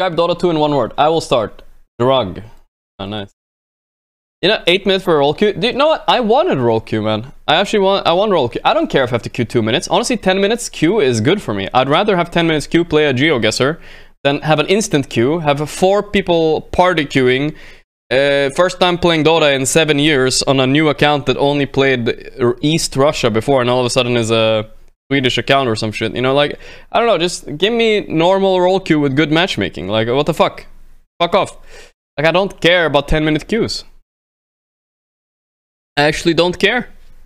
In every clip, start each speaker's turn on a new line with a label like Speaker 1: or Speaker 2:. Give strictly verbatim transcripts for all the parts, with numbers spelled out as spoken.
Speaker 1: Describe Dota two in one word. I will start. Drug. Oh, nice. You know, eight minutes for a roll queue. You know what? I wanted a roll queue, man. I actually want. I want roll queue. I don't care if I have to queue two minutes. Honestly, ten minutes queue is good for me. I'd rather have ten minutes queue, play a GeoGuessr, than have an instant queue, have four people party queuing. Uh, first time playing Dota in seven years on a new account that only played East Russia before, and all of a sudden is a Swedish account or some shit. You know, like, I don't know, just give me normal roll queue with good matchmaking. Like, what the fuck? Fuck off. Like, I don't care about ten minute queues. I actually don't care.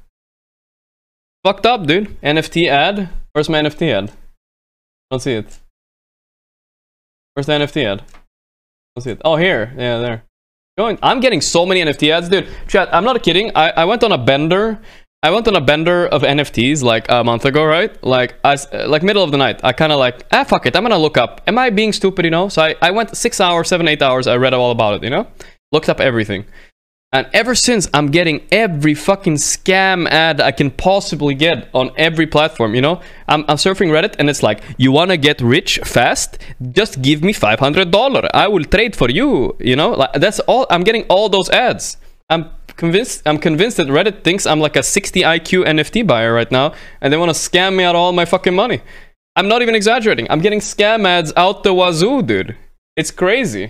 Speaker 1: Fucked up, dude. N F T ad? Where's my N F T ad? Don't see it. Where's the N F T ad? Don't see it. Oh, here. Yeah, there. Going. I'm getting so many N F T ads, dude. Chat, I'm not kidding. I, I went on a bender. I went on a bender of N F Ts like a month ago, right? Like, I, like middle of the night. I kind of like, ah, fuck it. I'm gonna look up. Am I being stupid, you know? So I, I went six hours, seven, eight hours. I read all about it, you know? Looked up everything. And ever since, I'm getting every fucking scam ad I can possibly get on every platform, you know? I'm, I'm surfing Reddit and it's like, you wanna get rich fast? Just give me five hundred dollars. I will trade for you, you know? Like, that's all. I'm getting all those ads. I'm convinced I'm convinced that Reddit thinks I'm like a sixty I Q N F T buyer right now, and they wanna scam me out all my fucking money. I'm not even exaggerating. I'm getting scam ads out the wazoo, dude. It's crazy.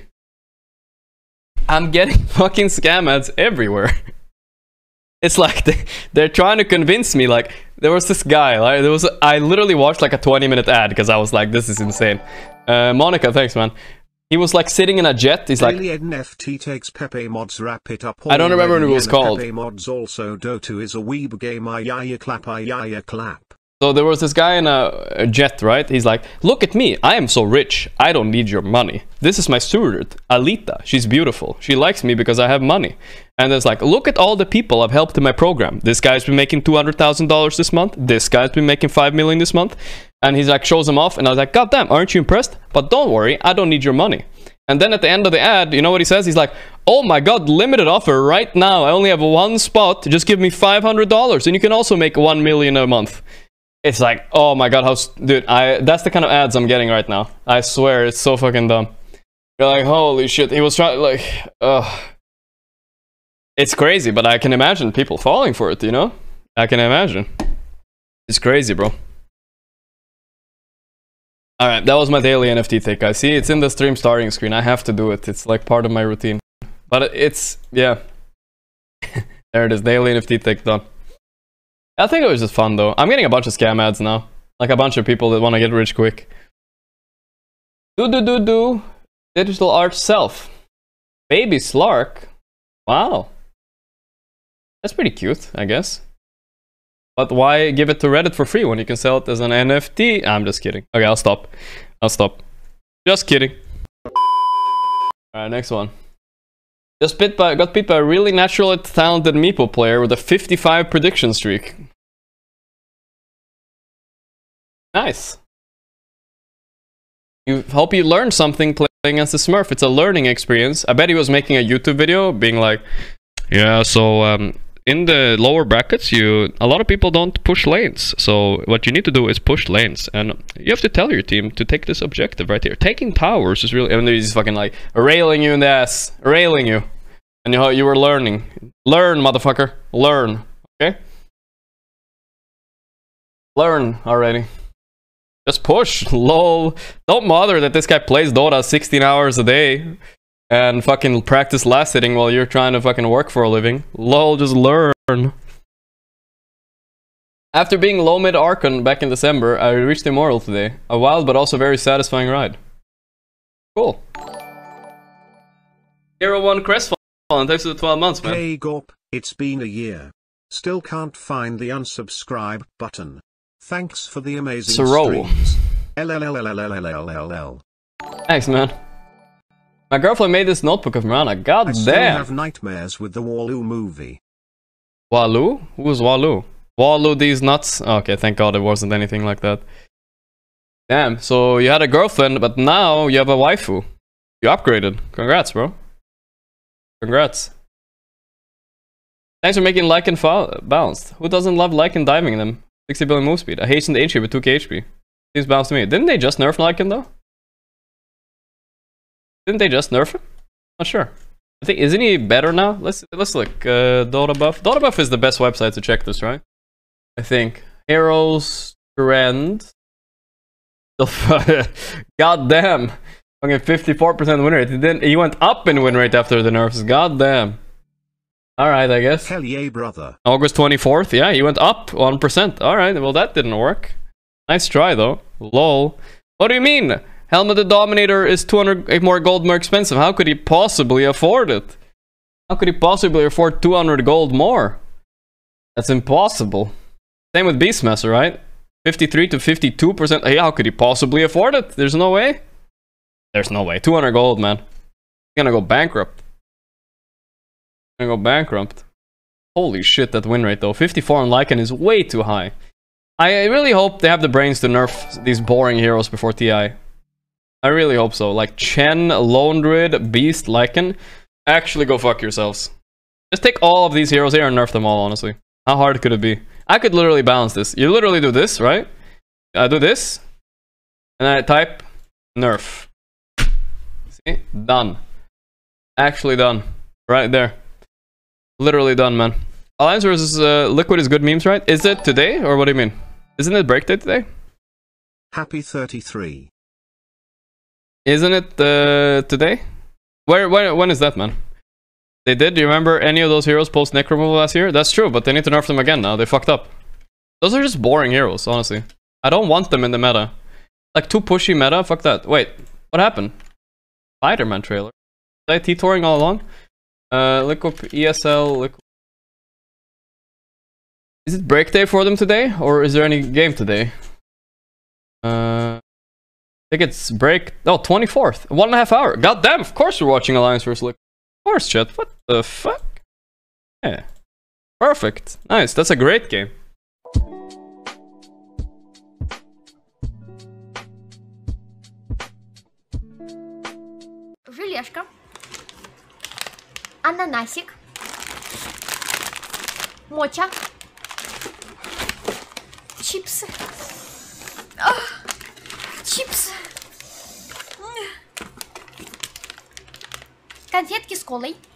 Speaker 1: I'm getting fucking scam ads everywhere. It's like they, they're trying to convince me. Like, there was this guy, like, there was a, I literally watched like a twenty minute ad because I was like, this is insane. Uh, Monica, thanks, man. He was like sitting in a jet. He's like,
Speaker 2: N F T takes Pepe mods, wrap it up.
Speaker 1: I don't remember what it was called.
Speaker 2: Pepe mods also Dota is a weeb game. Ayaya clap, ayaya clap.
Speaker 1: So there was this guy in a, a jet, right? He's like, look at me, I am so rich, I don't need your money. This is my steward, Alita. She's beautiful. She likes me because I have money. And it's like, look at all the people I've helped in my program. This guy's been making two hundred thousand dollars this month. This guy's been making five million dollars this month. And he's like, shows them off. And I was like, God damn, aren't you impressed? But don't worry, I don't need your money. And then at the end of the ad, you know what he says? He's like, oh my god, limited offer right now. I only have one spot. Just give me five hundred dollars. And you can also make one million dollars a month. It's like, oh my god, how, dude, I, that's the kind of ads I'm getting right now. I swear, it's so fucking dumb. You're like, holy shit, he was trying, like, ugh. It's crazy, but I can imagine people falling for it, you know? I can imagine. It's crazy, bro. Alright, that was my daily N F T take, guys. See, it's in the stream starting screen. I have to do it. It's like part of my routine. But it's, yeah. There it is, daily N F T take done. I think it was just fun though. I'm getting a bunch of scam ads now. Like a bunch of people that want to get rich quick. Do do do do. Digital art self. Baby Slark. Wow. That's pretty cute, I guess. But why give it to Reddit for free when you can sell it as an N F T? I'm just kidding. Okay, I'll stop. I'll stop. Just kidding. Alright, next one. Just bit by, got beat by a really naturally talented Meeple player with a fifty-five prediction streak. Nice. You hope you learned something playing as a Smurf. It's a learning experience. I bet he was making a YouTube video being like, yeah, so um, in the lower brackets, you a lot of people don't push lanes. So what you need to do is push lanes. And you have to tell your team to take this objective right here. Taking towers is really... And he's fucking like, railing you in the ass. Railing you. And you, you were learning. Learn, motherfucker. Learn. Okay? Learn already. Just push. Lol. Don't bother that this guy plays Dota sixteen hours a day and fucking practice last hitting while you're trying to fucking work for a living. Lol, just learn. After being low mid Archon back in December, I reached Immortal today. A wild but also very satisfying ride. Cool. Hero one Crestfallen, thanks for the twelve months, man.
Speaker 2: Hey Gorp, it's been a year. Still can't find the unsubscribe button. Thanks for the amazing
Speaker 1: Soro.
Speaker 2: streams. LLLLLLLLL.
Speaker 1: Thanks, man. My girlfriend made this notebook of Mirana. God
Speaker 2: I
Speaker 1: damn.
Speaker 2: still have nightmares with the Waloo movie.
Speaker 1: Waloo? Who was Waloo? Waloo these nuts? Okay, thank god it wasn't anything like that. Damn, so you had a girlfriend, but now you have a waifu. You upgraded. Congrats, bro. Congrats. Thanks for making Lycan balanced. Who doesn't love Lycan diving them? sixty billion move speed. I hastened H P with two K H P. Seems balanced to me. Didn't they just nerf Lycan though? Didn't they just nerf him? Not sure. I think isn't he better now? Let's let's look. Uh, Dota Buff. Dota Buff is the best website to check this, right? I think Heroes Trend. God damn. Okay, fifty-four percent win rate. He didn't. He went up in win rate after the nerfs. God damn. All right, I guess.
Speaker 2: Hell yeah, brother.
Speaker 1: August twenty-fourth. Yeah, he went up one percent. All right. Well, that didn't work. Nice try though. Lol. What do you mean? Helmet the Dominator is two hundred more gold more expensive. How could he possibly afford it? How could he possibly afford two hundred gold more? That's impossible. Same with Beastmaster, right? fifty-three to fifty-two percent. Hey, how could he possibly afford it? There's no way. There's no way. two hundred gold, man. He's gonna go bankrupt. He's gonna go bankrupt. Holy shit, that win rate though. fifty-four on Lycan is way too high. I really hope they have the brains to nerf these boring heroes before T I. I really hope so. Like Chen, Lone Druid, Beast, Lycan. Actually go fuck yourselves. Just take all of these heroes here and nerf them all, honestly. How hard could it be? I could literally balance this. You literally do this, right? I do this. And I type nerf. See? Done. Actually done. Right there. Literally done, man. Alliance versus uh, Liquid is good memes, right? Is it today? Or what do you mean? Isn't it break day today?
Speaker 2: Happy thirty-three.
Speaker 1: Isn't it uh, today? Where, where, when is that, man? They did? Do you remember any of those heroes post Neck removal last year? That's true, but they need to nerf them again now. They fucked up. Those are just boring heroes, honestly. I don't want them in the meta. Like, too pushy meta? Fuck that. Wait, what happened? Spider-Man trailer. Was I T-touring all along? Uh, Liquid E S L, Liquid... Is it break day for them today? Or is there any game today? Uh... I think it's break... Oh, twenty-fourth. One and a half hour. God damn, of course we're watching Alliance versus Liquid. Of course, chat. What the fuck? Yeah. Perfect. Nice. That's a great game.
Speaker 3: Желешка. Ананасик. Моча. Чипсы. Ах, чипсы. Конфетки с колой.